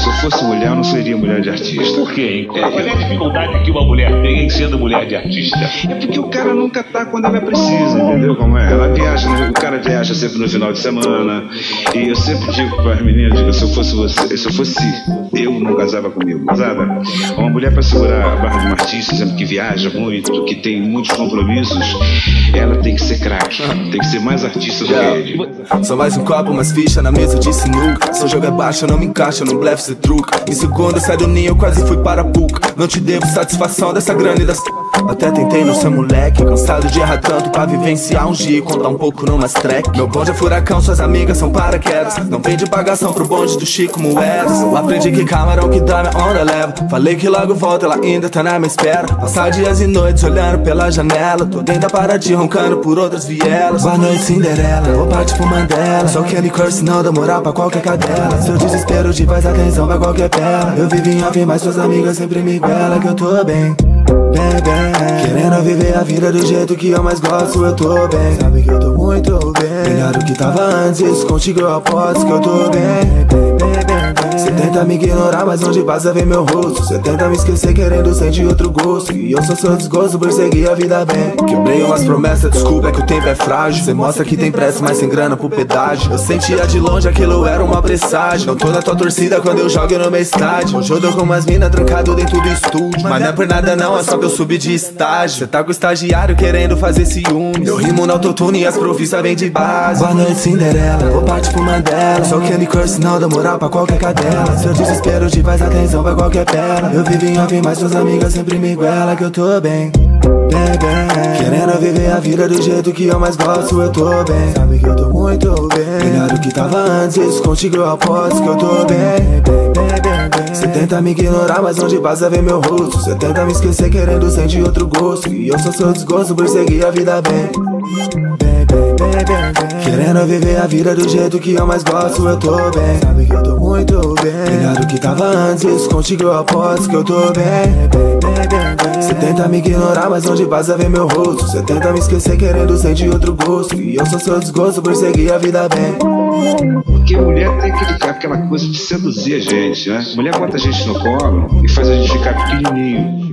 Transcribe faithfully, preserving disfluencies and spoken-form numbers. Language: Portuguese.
se eu fosse mulher, eu não seria mulher de artista. Por quê? Qual é a dificuldade que uma mulher tem em sendo mulher de artista? É porque o cara nunca tá quando ela precisa, entendeu como é? Ela viaja, o cara viaja sempre no final de semana. E eu sempre digo para as meninas, digo, se eu fosse você, se eu fosse eu, não casava comigo, sabe? Uma mulher para segurar a barra de um artista, sempre que viaja muito, que tem muitos compromissos, ela tem que ser craque, tem que ser mais artista do que ele. Só mais um copo, umas fichas na mesa de sinuca. Seu jogo é baixo, não me encaixa, não blefe, cê truca. Em segundo sai do ninho, eu quase fui para a puca. Não te devo satisfação dessa grana e das... Até tentei não ser moleque, cansado de errar tanto pra vivenciar um dia e contar um pouco numas track. Meu bonde é furacão, suas amigas são paraquedas. Não vende pagação pro bonde do Chico Moedas. Eu aprendi que camarão que dá minha onda leva. Falei que logo volta, ela ainda tá na minha espera. Passar dias e noites olhando pela janela. Tô dentro da Paraty roncando por outras vielas. Boa noite Cinderela, vou partir pro Mandela. Só Candy Curse não dá moral pra qualquer cadela. Seu desespero de faz atenção pra qualquer pela. Eu vivo em off, mas suas amigas sempre me bela. Que eu tô bem, bem, bem. Querendo viver a vida do jeito que eu mais gosto, eu tô bem. Sabe que eu tô muito bem, melhor do que tava antes. Contigo eu aposto que eu tô bem, bem, bem, bem, bem. Cê tenta me ignorar, mas onde passa vê meu rosto. Cê tenta me esquecer querendo sentir outro gosto. E eu sou seu desgosto por seguir a vida bem. Quebrei umas promessas, desculpa, é que o tempo é frágil. Cê mostra que tem pressa, mas sem grana pro pedágio. Eu sentia de longe, aquilo era uma presságio. Não tô na tua torcida quando eu jogo no meu estádio. Hoje eu tô com umas minas trancado dentro do estúdio. Mas não é por nada não, é só que eu subi de estágio. Cê tá com o estagiário querendo fazer ciúmes. Eu rimo no autotune e as profissas vem de base. Boa noite Cinderela, vou partir pro Mandela. Só Candy Curse não dá moral pra qualquer cadela. Seu desespero de faz atenção pra qualquer pela. Eu vivo em off, mas suas amigas sempre me guela. Que eu tô bem, bem, bem. Querendo viver a vida do jeito que eu mais gosto, eu tô bem. Sabe que eu tô muito bem, melhor do que tava antes. Contigo eu aposto que eu tô bem, bem, bem, bem, bem. Cê tenta me ignorar, mas onde passa vê meu rosto. Cê tenta me esquecer querendo sentir outro gosto. E eu sou seu desgosto por seguir a vida bem, bem, bem, bem, bem, bem. Querendo viver a vida do jeito que eu mais gosto, eu tô bem. Sabe que eu tô muito bem, melhor do que tava antes. Contigo eu aposto que eu tô bem, bem, bem, bem, bem. Cê tenta me ignorar, mas onde passa vê meu rosto. Cê tenta me esquecer querendo sentir outro gosto. E eu sou seu desgosto por seguir a vida bem. Porque mulher tem aquele, aquela coisa de seduzir a gente, né? Mulher bota a gente no colo e faz a gente ficar pequenininho.